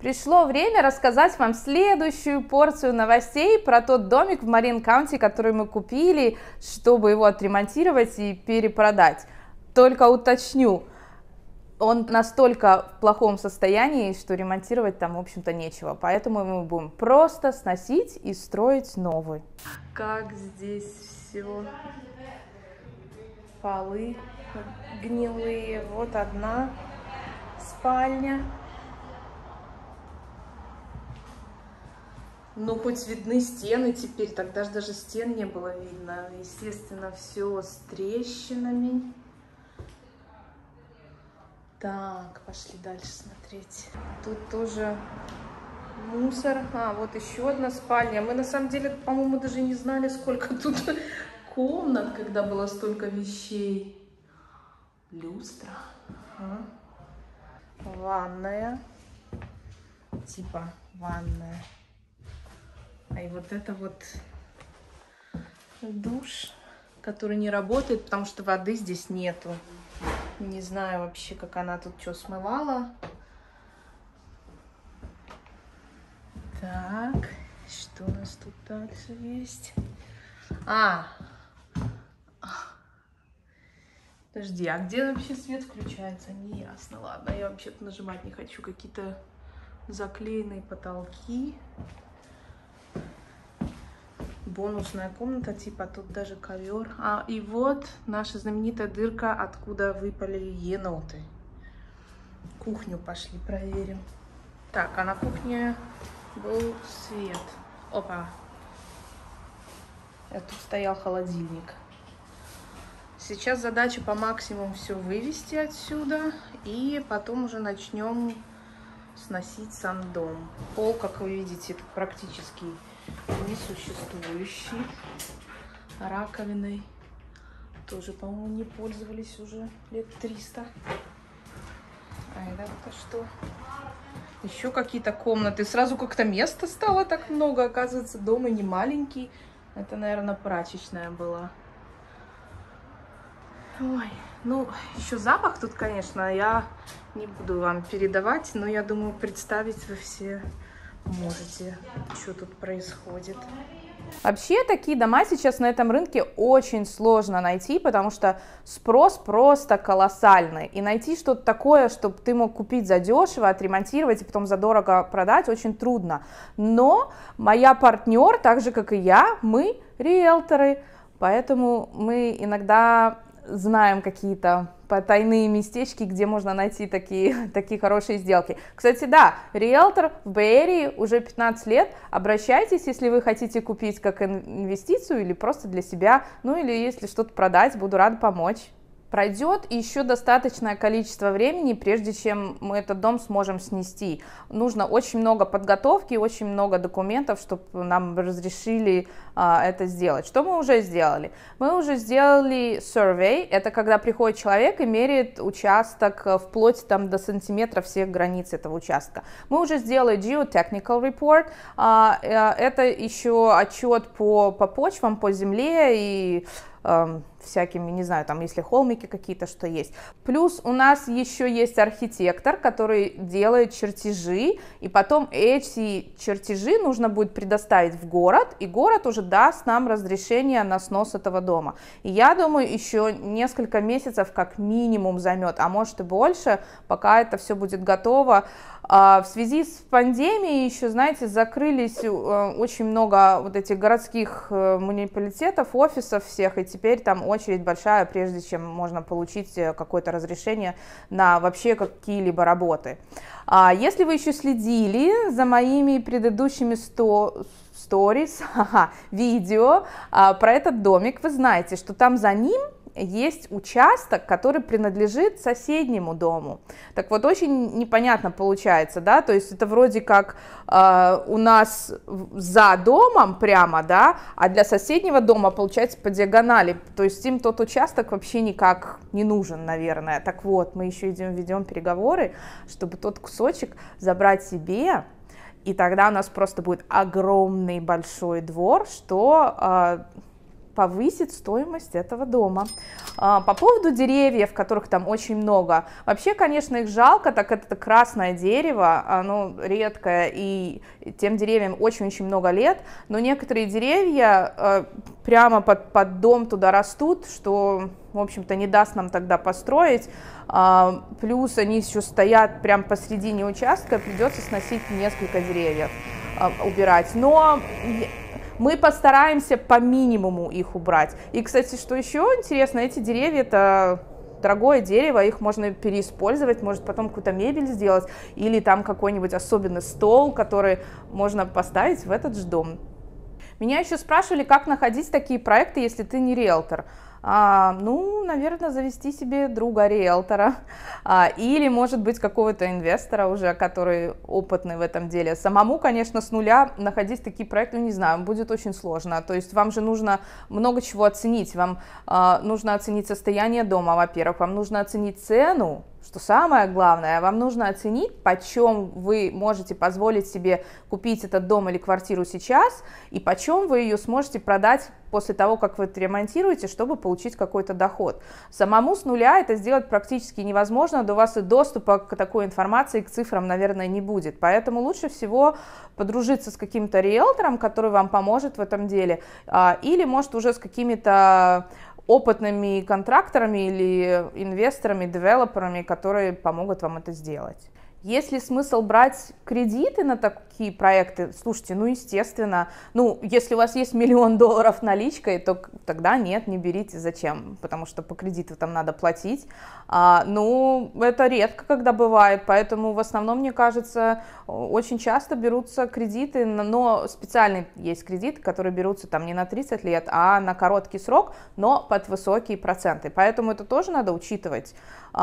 Пришло время рассказать вам следующую порцию новостей про тот домик в Марин-Каунти, который мы купили, чтобы его отремонтировать и перепродать. Только уточню, он настолько в плохом состоянии, что ремонтировать там, в общем-то, нечего. Поэтому мы будем просто сносить и строить новый. Как здесь все. Полы гнилые. Вот одна спальня. Ну, хоть видны стены теперь, тогда же даже стен не было видно. Естественно, все с трещинами. Так, пошли дальше смотреть. Тут тоже мусор. А, вот еще одна спальня. Мы на самом деле, по-моему, даже не знали, сколько тут комнат, когда было столько вещей. Люстра. Ага. Ванная. Типа ванная. А и вот это вот душ, который не работает, потому что воды здесь нету. Не знаю вообще, как она тут что смывала. Так, что у нас тут дальше есть? Подожди, а где вообще свет включается? Не ясно. Ладно, я вообще-то нажимать не хочу. Какие-то заклеенные потолки. Бонусная комната, типа тут даже ковер. И вот наша знаменитая дырка, откуда выпали еноты. Кухню пошли проверим. Так, а на кухне был свет. Опа. Тут стоял холодильник. Сейчас задача по максимуму все вывести отсюда. И потом уже начнем сносить сам дом. Пол, как вы видите, тут практически несуществующий. Раковиной тоже, по-моему, не пользовались уже лет 300. А это что? Еще какие-то комнаты. Сразу как-то места стало так много. Оказывается, дом и не маленький. Это, наверное, прачечная была. Ой, ну, еще запах тут, конечно, я не буду вам передавать, но я думаю, представить вы все можете, что тут происходит. Вообще, такие дома сейчас на этом рынке очень сложно найти, потому что спрос просто колоссальный. И найти что-то такое, чтобы ты мог купить задешево, отремонтировать и потом задорого продать, очень трудно. Но моя партнер, так же как и я, мы риэлторы, поэтому мы иногда знаем какие-то потайные местечки, где можно найти такие хорошие сделки. Кстати, да, риэлтор в Бэй-Эрии уже 15 лет. Обращайтесь, если вы хотите купить как инвестицию или просто для себя, ну или если что-то продать, буду рада помочь. Пройдет еще достаточное количество времени, прежде чем мы этот дом сможем снести. Нужно очень много подготовки, очень много документов, чтобы нам разрешили это сделать. Что мы уже сделали? Мы уже сделали survey, это когда приходит человек и меряет участок вплоть там, до сантиметра всех границ этого участка. Мы уже сделали geotechnical report, это еще отчет по почвам, по земле и всякими, не знаю, там, если холмики какие-то, что есть. Плюс у нас еще есть архитектор, который делает чертежи, и потом эти чертежи нужно будет предоставить в город, и город уже даст нам разрешение на снос этого дома. И я думаю, еще несколько месяцев как минимум займет, а может и больше, пока это все будет готово. В связи с пандемией еще, знаете, закрылись очень много вот этих городских муниципалитетов, офисов всех, и теперь там очередь большая, прежде чем можно получить какое-то разрешение на вообще какие-либо работы. Если вы еще следили за моими предыдущими сторис, видео про этот домик, вы знаете, что там за ним есть участок, который принадлежит соседнему дому. Так вот, очень непонятно получается, да, то есть это вроде как у нас за домом прямо, да, а для соседнего дома получается по диагонали, то есть им тот участок вообще никак не нужен, наверное. Так вот, мы еще ведем переговоры, чтобы тот кусочек забрать себе, и тогда у нас просто будет огромный большой двор, что повысит стоимость этого дома. По поводу деревьев, которых там очень много, вообще, конечно, их жалко, так как это красное дерево, оно редкое, и тем деревьям очень-очень много лет, но некоторые деревья прямо под дом туда растут, что, в общем-то, не даст нам тогда построить, плюс они еще стоят прямо посредине участка, придется сносить несколько деревьев, убирать, но мы постараемся по минимуму их убрать. И, кстати, что еще интересно, эти деревья — это дорогое дерево, их можно переиспользовать, может потом какую-то мебель сделать, или там какой-нибудь особенный стол, который можно поставить в этот же дом. Меня еще спрашивали, как находить такие проекты, если ты не риэлтор. Ну, наверное, завести себе друга-риэлтора или, может быть, какого-то инвестора уже, который опытный в этом деле. Самому, конечно, с нуля находить такие проекты, не знаю, будет очень сложно. То есть вам же нужно много чего оценить. Вам нужно оценить состояние дома, во-первых, вам нужно оценить цену, что самое главное, вам нужно оценить, почем вы можете позволить себе купить этот дом или квартиру сейчас, и почем вы ее сможете продать после того, как вы это ремонтируете, чтобы получить какой-то доход. Самому с нуля это сделать практически невозможно, до вас и доступа к такой информации, к цифрам, наверное, не будет. Поэтому лучше всего подружиться с каким-то риэлтором, который вам поможет в этом деле, или, может, уже с какими-то опытными контракторами или инвесторами, девелоперами, которые помогут вам это сделать. Есть ли смысл брать кредиты на такие проекты? Слушайте, ну, естественно, ну, если у вас есть $1 000 000 наличкой, то тогда нет, не берите, зачем? Потому что по кредиту там надо платить. Ну, это редко, когда бывает, поэтому в основном, мне кажется, очень часто берутся кредиты, но специальные есть кредиты, которые берутся там не на 30 лет, а на короткий срок, но под высокие проценты, поэтому это тоже надо учитывать.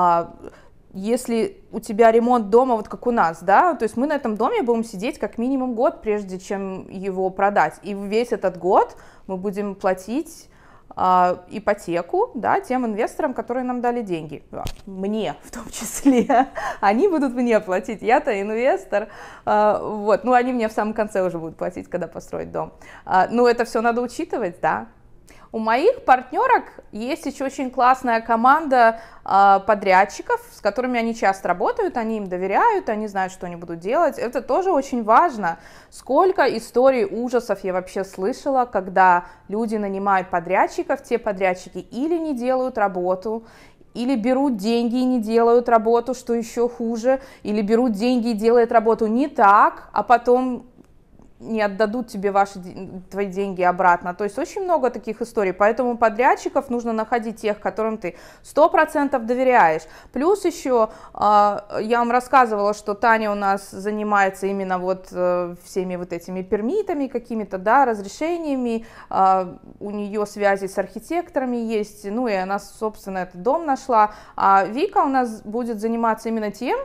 Если у тебя ремонт дома, вот как у нас, да, то есть мы на этом доме будем сидеть как минимум год, прежде чем его продать, и весь этот год мы будем платить ипотеку, да, тем инвесторам, которые нам дали деньги, мне в том числе, они будут мне платить, я-то инвестор, вот, ну они мне в самом конце уже будут платить, когда построить дом, ну это все надо учитывать, да. У моих партнерок есть еще очень классная команда подрядчиков, с которыми они часто работают, они им доверяют, они знают, что они будут делать. Это тоже очень важно. Сколько историй ужасов я вообще слышала, когда люди нанимают подрядчиков, те подрядчики или не делают работу, или берут деньги и не делают работу, что еще хуже, или берут деньги и делают работу не так, а потом не отдадут тебе твои деньги обратно. То есть очень много таких историй, поэтому подрядчиков нужно находить тех, которым ты 100% доверяешь. Плюс еще я вам рассказывала, что Таня у нас занимается именно вот всеми вот этими пермитами какими-то, да, разрешениями, у нее связи с архитекторами есть, ну и она, собственно, этот дом нашла. А Вика у нас будет заниматься именно тем,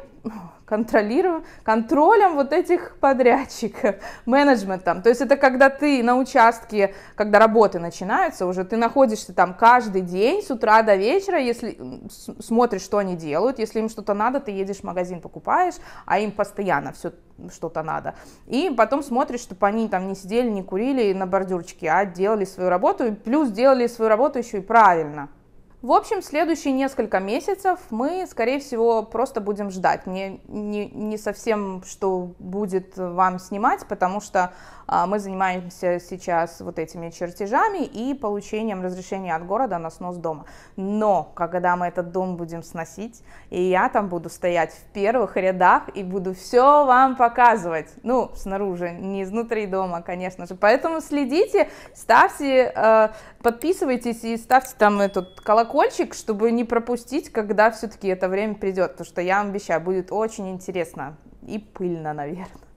контролем вот этих подрядчиков, менеджментом. То есть это когда ты на участке, когда работы начинаются, уже ты находишься там каждый день с утра до вечера, если смотришь, что они делают, если им что-то надо, ты едешь в магазин, покупаешь, а им постоянно все что-то надо. И потом смотришь, чтобы они там не сидели, не курили на бордюрчике, а делали свою работу, и плюс делали свою работу еще и правильно. В общем, следующие несколько месяцев мы, скорее всего, просто будем ждать. Не совсем, что будет вам снимать, потому что мы занимаемся сейчас вот этими чертежами и получением разрешения от города на снос дома. Но когда мы этот дом будем сносить, и я там буду стоять в первых рядах и буду все вам показывать, ну, снаружи, не изнутри дома, конечно же. Поэтому следите, ставьте, подписывайтесь и ставьте там этот колокольчик, чтобы не пропустить, когда все-таки это время придет, потому что я вам обещаю, будет очень интересно и пыльно, наверное.